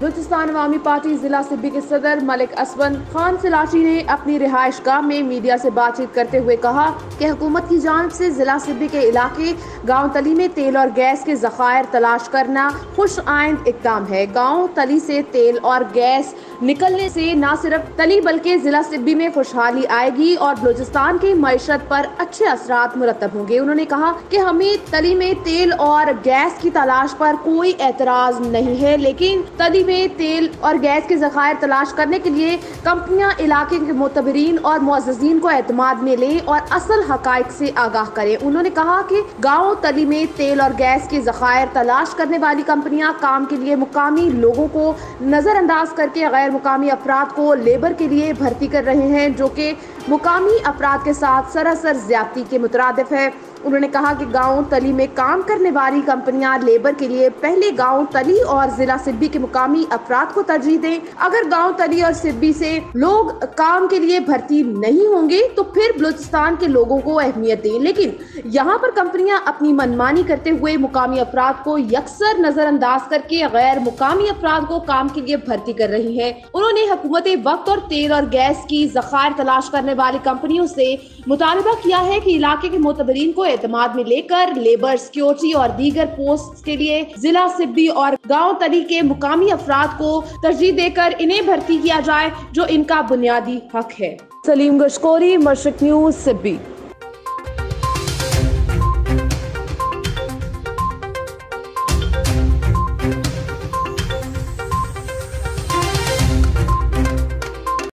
बलूचिस्तान अवामी party जिला सिब्बी के सदर मलिक असवन खान सिलाची ने अपनी रिहाइश गाह में मीडिया से बातचीत करते हुए कहा कि हुकूमत की जानिब से जिला सिब्बी के इलाके गाँव तली में तेल और गैस के ज़खायर तलाश करना खुश आइंद इक़दाम है। गाँव तली से तेल और गैस निकलने से न सिर्फ तली बल्कि जिला सिब्बी में खुशहाली आएगी और बलूचिस्तान की मईशत पर अच्छे असरात मुरतब होंगे। उन्होंने कहा कि हमें तली में तेल और गैस की तलाश पर कोई एतराज नहीं है, लेकिन तली में तेल और गैस के ज़खायर तलाश करने के लिए कंपनियां इलाके के मोतबरीन और मुअज़्ज़िज़ीन को एतमाद में लें और असल हक़ाइक़ से आगाह करें। उन्होंने कहा कि गाँव तली में तेल और गैस के ज़खायर तलाश करने वाली कंपनियां काम के लिए मुकामी लोगों को नज़रअंदाज करके गैर मुकामी अफराद को लेबर के लिए भर्ती कर रहे हैं, जो कि मुकामी अफराद के साथ सरासर ज़्यादती के मुतरादिफ है। उन्होंने कहा कि गाँव तली में काम करने वाली कंपनियां लेबर के लिए पहले गाँव तली और जिला सिब्बी के मुकामी अफराद को तरजीह दें। अगर गाँव तली और सिब्बी से लोग काम के लिए भर्ती नहीं होंगे तो फिर बलूचिस्तान के लोगों को अहमियत दें, लेकिन यहाँ पर कंपनियां अपनी मनमानी करते हुए मुकामी अफराद को यकसर नजरअंदाज करके गैर मुकामी अफराद को काम के लिए भर्ती कर रही है। उन्होंने हुकूमत वक्त और तेल और गैस की ज़खायर तलाश करने वाली कंपनियों से मुतालबा किया है कि इलाके के मोतबरीन को एतमाद में लेकर लेबर, सिक्योरिटी और दीगर पोस्ट के लिए जिला सिब्बी और गाँव तली के मुकामी अफराद को तरजीह देकर इन्हें भर्ती किया जाए, जो इनका बुनियादी हक है। सलीम गशकोरी, मशरिक न्यूज़, सिब्बी।